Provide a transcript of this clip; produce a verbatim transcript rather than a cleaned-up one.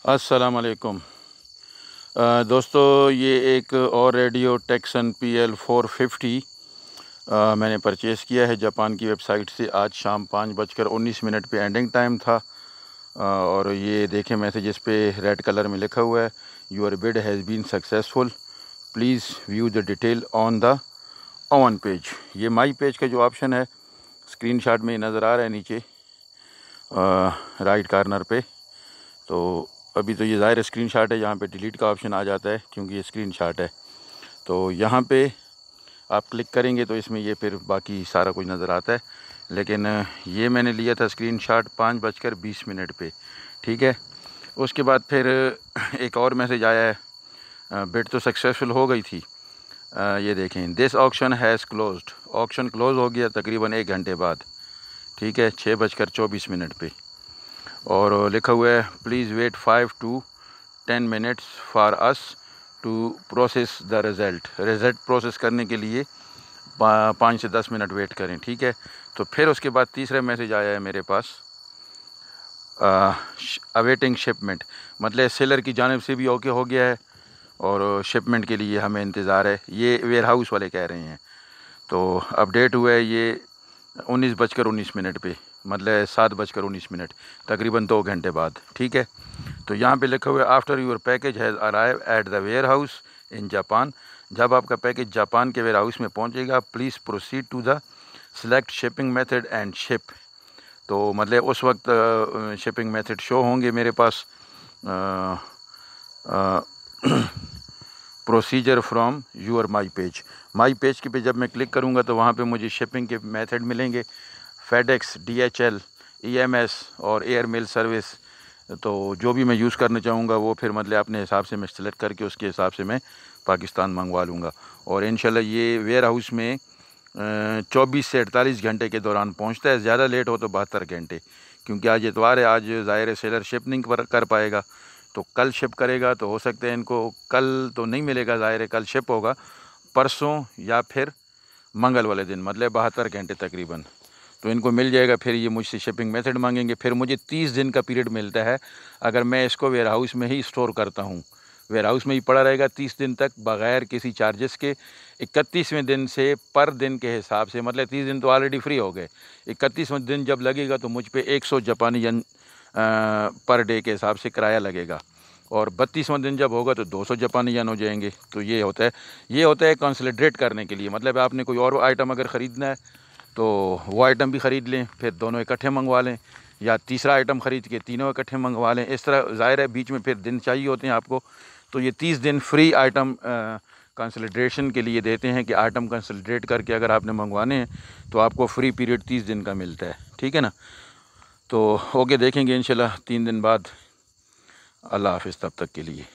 अस्सलाम वालेकुम अ, दोस्तों, ये एक और radio Tecsun P L four fifty मैंने परचेज़ किया है जापान की वेबसाइट से। आज शाम पाँच बजकर उन्नीस मिनट पे एंडिंग टाइम था। अ, और ये देखें, मैसेज पे रेड कलर में लिखा हुआ है, your bid has been successful, please view the detail on the on page. ये माई पेज का जो ऑप्शन है स्क्रीनशॉट में नज़र आ रहा है नीचे राइट कॉर्नर पे। तो अभी तो ये ज़ाहिर स्क्रीनशॉट है, यहाँ पे डिलीट का ऑप्शन आ जाता है क्योंकि ये स्क्रीनशॉट है। तो यहाँ पे आप क्लिक करेंगे तो इसमें ये फिर बाकी सारा कुछ नज़र आता है। लेकिन ये मैंने लिया था स्क्रीनशॉट पाँच बजकर बीस मिनट पे, ठीक है। उसके बाद फिर एक और मैसेज आया है, बिड तो सक्सेसफुल हो गई थी। ये देखें, this auction has closed. Auction close हो गया तकरीबन एक घंटे बाद, ठीक है, छः बजकर चौबीस मिनट पे। और लिखा हुआ है, please wait five to ten minutes for us to process the result. Result process करने के लिए पाँच से दस मिनट वेट करें, ठीक है। तो फिर उसके बाद तीसरा मैसेज आया है मेरे पास, अवेटिंग शिपमेंट, मतलब सेलर की जानिब से भी ओके हो गया है और शिपमेंट के लिए हमें इंतज़ार है, ये वेयर हाउस वाले कह रहे हैं। तो अपडेट हुआ है ये उन्नीस बजकर उन्नीस मिनट पे, मतलब सात बजकर उन्नीस मिनट, तकरीबन दो घंटे बाद, ठीक है। तो यहाँ पे लिखा हुआ है, after your package has arrive at the warehouse in Japan. जब आपका पैकेज जापान के वेयर हाउस में पहुँचेगा, please proceed to the select shipping method and ship. तो मतलब उस वक्त शिपिंग मेथड शो होंगे मेरे पास, procedure from your my page. My page के पे जब मैं क्लिक करूँगा तो वहाँ पे मुझे शिपिंग के मेथड मिलेंगे, FedEx, D H L, E M S और एयर मेल सर्विस। तो जो भी मैं यूज़ करना चाहूँगा वो फिर मतलब अपने हिसाब से मैं सेलेक्ट करके उसके हिसाब से मैं पाकिस्तान मंगवा लूँगा। और इंशाल्लाह ये वेयर हाउस में चौबीस से अड़तालीस घंटे के दौरान पहुँचता है, ज़्यादा लेट हो तो बहत्तर घंटे, क्योंकि आज इतवार है, आज ज़ाहिर सेलर शिप नहीं कर पाएगा, तो कल शिप करेगा। तो हो सकता है इनको कल तो नहीं मिलेगा, ज़ाहिर है कल शिप होगा, परसों या फिर मंगल वाले दिन, मतलब बहत्तर घंटे तकरीबन तो इनको मिल जाएगा। फिर ये मुझसे शिपिंग मेथड मांगेंगे, फिर मुझे तीस दिन का पीरियड मिलता है अगर मैं इसको वेयर हाउस में ही स्टोर करता हूँ। वेयर हाउस में ही पड़ा रहेगा तीस दिन तक बग़ैर किसी चार्जेस के। इकतीसवें दिन से पर दिन के हिसाब से, मतलब तीस दिन तो ऑलरेडी फ्री हो गए, इकतीसवें दिन जब लगेगा तो मुझ पे एक सौ जापानी यन पर डे के हिसाब से किराया लगेगा, और बत्तीसवां दिन जब होगा तो दो सौ जापानी यन हो जाएंगे। तो ये होता है ये होता है कंसोलिडेट करने के लिए, मतलब आपने कोई और आइटम अगर ख़रीदना है तो वो आइटम भी ख़रीद लें, फिर दोनों इकट्ठे मंगवा लें, या तीसरा आइटम ख़रीद के तीनों इकट्ठे मंगवा लें। इस तरह ज़ाहिर है बीच में फिर दिन चाहिए होते हैं आपको। तो ये तीस दिन फ्री आइटम कंसोलिडेशन के लिए देते हैं कि आइटम कंसोलिडेट करके अगर आपने मंगवाने हैं तो आपको फ्री पीरियड तीस दिन का मिलता है, ठीक है ना। तो ओके, देखेंगे इंशाल्लाह तीन दिन बाद। अल्लाह हाफ़िज़ तब तक के लिए।